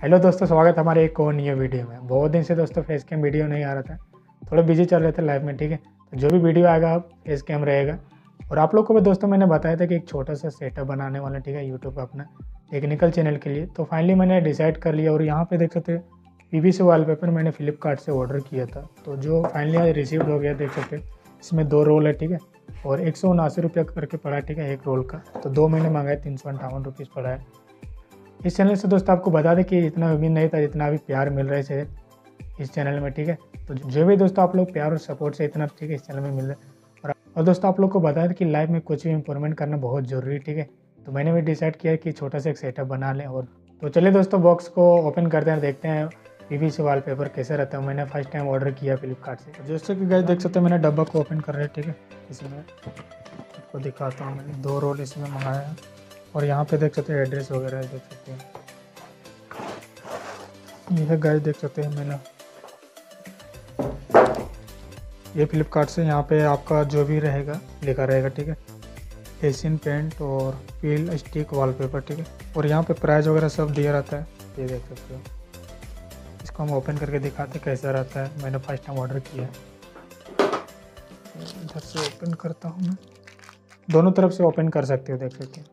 Hello दोस्तों, स्वागत है हमारे एक और नई वीडियो में। बहुत दिन से दोस्तों फेस कैम वीडियो नहीं आ रहा था, थोड़ा बिजी चल रहे थे लाइफ में। ठीक है, तो जो भी वीडियो आएगा फेस कैम रहेगा। और आप लोग को भी दोस्तों मैंने बताया था कि एक छोटा सा सेटअप बनाने वाला, ठीक है, यूट्यूब पर अपना टेक्निकल चैनल के लिए। तो फाइनली मैंने डिसाइड कर लिया और यहाँ पे देख सकते हैं पीवीसी वॉलपेपर मैंने फ्लिपकार्ट से ऑर्डर किया था, तो जो फाइनली आज रिसीव हो गया। देख सकते हैं इसमें 2 रोल है, ठीक है, और 179 रुपया करके पड़ा है, ठीक है, एक रोल का। तो 2 महीने मंगाए, 358 रुपीज़ पड़ा है। इस चैनल से दोस्तों आपको बता दें कि इतना उम्मीद नहीं था जितना अभी प्यार मिल रहा है इस चैनल में। ठीक है, तो जो भी दोस्तों आप लोग प्यार और सपोर्ट से इतना, ठीक है, इस चैनल में मिल रहा है। और दोस्तों आप लोग को बता दें कि लाइफ में कुछ भी इंप्रूवमेंट करना बहुत ज़रूरी है। ठीक है, तो मैंने भी डिसाइड किया कि छोटा सा एक सेटअप बना लें। और तो चलिए दोस्तों बॉक्स को ओपन करते हैं, देखते हैं पीवीसी वॉलपेपर कैसे रहता है। मैंने फर्स्ट टाइम ऑर्डर किया फ्लिपकार्ट से। जैसे कि गाइस देख सकते हैं मैंने डब्बा को ओपन कर रहे हैं। ठीक है, इसमें आपको दिखाता हूँ, मैंने 2 रोल इसमें मंगाया है। और यहाँ पे देख सकते हैं एड्रेस वगैरह देख सकते हैं, यह गाइस देख सकते हैं मैंने ये फ्लिपकार्ट से। यहाँ पे आपका जो भी रहेगा लिखा रहेगा, ठीक है, एशियन पेंट और पील स्टिक वॉलपेपर, ठीक है। और यहाँ पे प्राइस वगैरह सब दिया रहता है, ये देख सकते हो। इसको हम ओपन करके दिखाते कैसा रहता है। मैंने फर्स्ट टाइम ऑर्डर किया है, इधर से ओपन करता हूँ मैं, दोनों तरफ से ओपन कर सकते हो, देख सकते हो।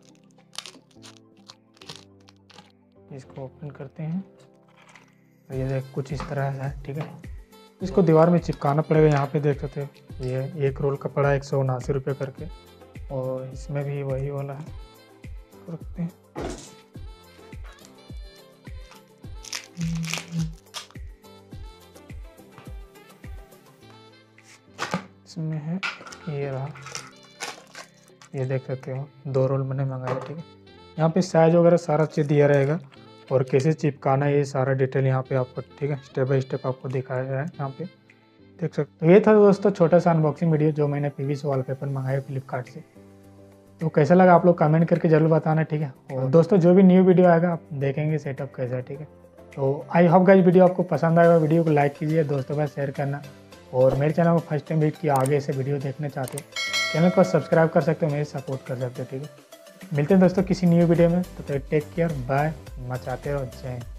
इसको ओपन करते हैं, ये देख कुछ इस तरह है, ठीक है। इसको दीवार में चिपकाना पड़ेगा। यहाँ पे देख सकते हो ये एक रोल का पड़ा 179 रुपये करके, और इसमें भी वही वाला है, रखते हैं। इसमें है, ये रहा, ये देख सकते हो 2 रोल मैंने मंगाया, ठीक है। यहाँ पे साइज वगैरह सारा चीज़ दिया रहेगा और कैसे चिपकाना है ये सारा डिटेल यहाँ पे आपको, ठीक है, स्टेप बाय स्टेप आपको दिखाया गया है। यहाँ पे देख सकते हो। ये था दोस्तों छोटा सा अनबॉक्सिंग वीडियो जो मैंने पीवीसी वॉलपेपर मंगाया फ्लिपकार्ट से। तो कैसा लगा आप लोग कमेंट करके जरूर बताना, ठीक है। और दोस्तों जो भी न्यू वीडियो आएगा आप देखेंगे सेटअप कैसा है, ठीक है। तो आई होप गाइस वीडियो आपको पसंद आएगा। वीडियो को लाइक कीजिए, दोस्तों के साथ शेयर करना। और मेरे चैनल को फर्स्ट टाइम विजिट किया, आगे से वीडियो देखना चाहते हो चैनल को सब्सक्राइब कर सकते हो, मेरी सपोर्ट कर सकते हो, ठीक है। मिलते हैं दोस्तों किसी न्यू वीडियो में, तो टेक केयर, बाय, मचाते रहो, जय हिंद।